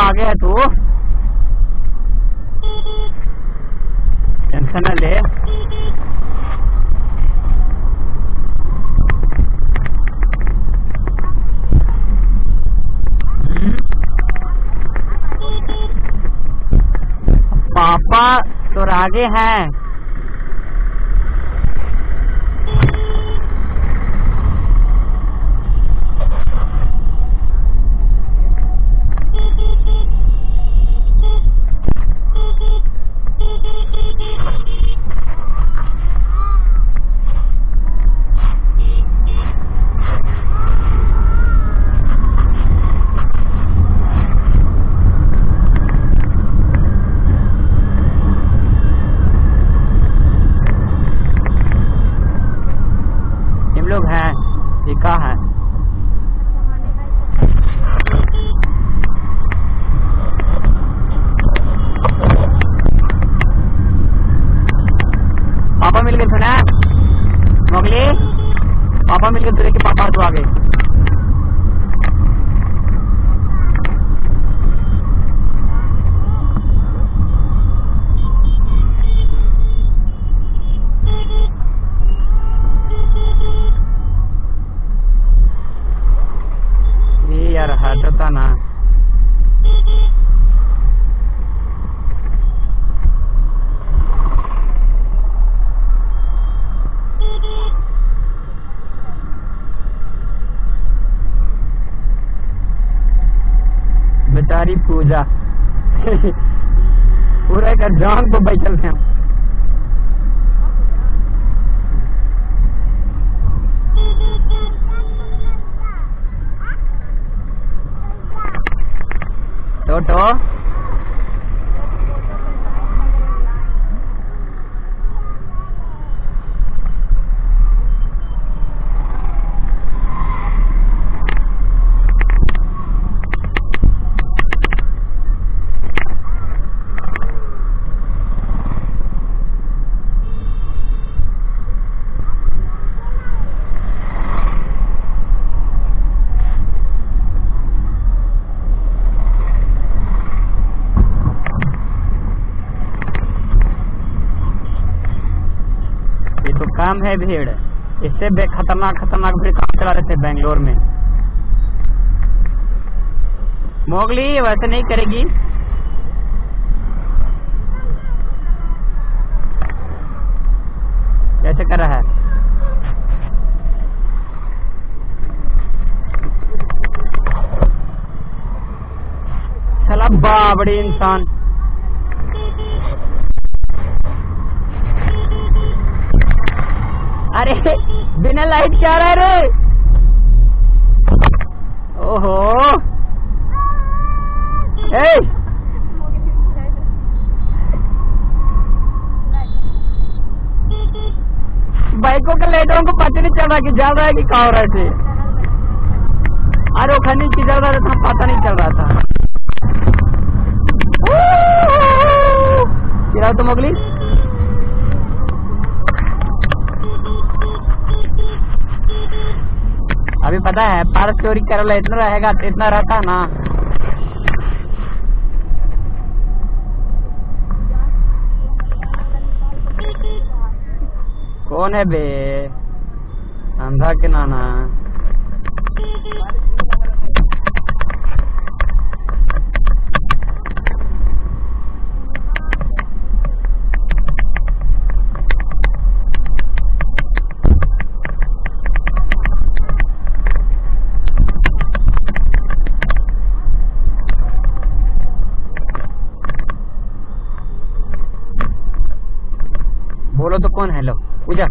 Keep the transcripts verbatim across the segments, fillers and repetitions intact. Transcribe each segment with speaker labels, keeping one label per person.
Speaker 1: आगे है तू, टेंशन न ले। पापा तो आगे हैं। लोग हैं, ये कहाँ है? पापा मिल गए सुना मोगली, पापा मिल गए तुझे कि पापा तो आ गए। यार हटता ना, बेचारी पूजा पूरा का जान तो बैठल थे। टोटो तो काम है भीड़, इससे बे खतरनाक खतरनाक भीड़ काम चला रहे थे बेंगलोर में। मोगली वैसे नहीं करेगी। कैसे कर रहा है? चला बाबड़ी इंसान। अरे बिना लाइट क्या रहा है रे? ओहो ए बाइकों के लाइटों को पता नहीं चल रहा कि जल रहा है कि क्या हो रहा है। अरे खनी की जल रहा था, पता नहीं चल रहा था। गिराओ तो मोगली। अभी पता है पारस चोरी कर ला, इतना रहेगा इतना रहता ना। कौन है बे? अंधा के नाना। बोलो तो कौन है? लो पूजा।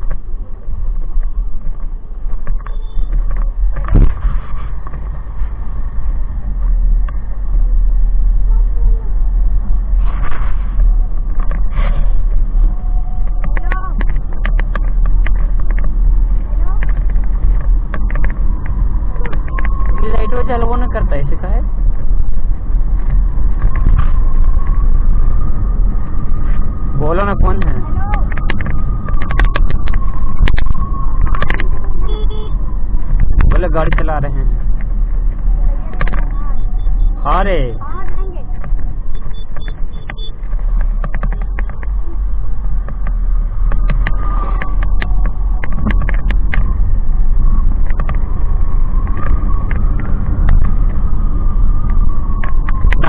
Speaker 1: लाइट वो चालू ना करता है, ऐसे का है। बोलो ना कौन है?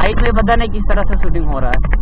Speaker 1: हाइट में पता नहीं किस तरह से शूटिंग हो रहा है।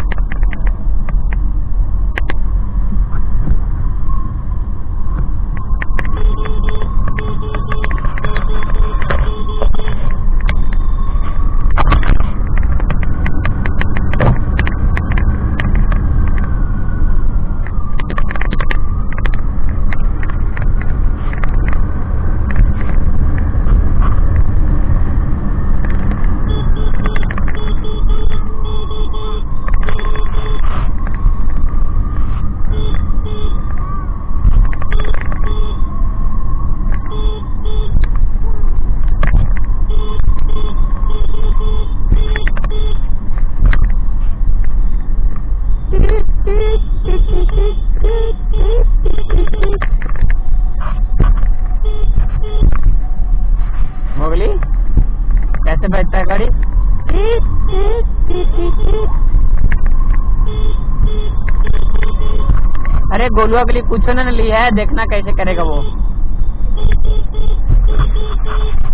Speaker 1: मोगली कैसे बैठता है गाड़ी? अरे गोलुआ के लिए कुछ न लिया है, देखना कैसे करेगा वो।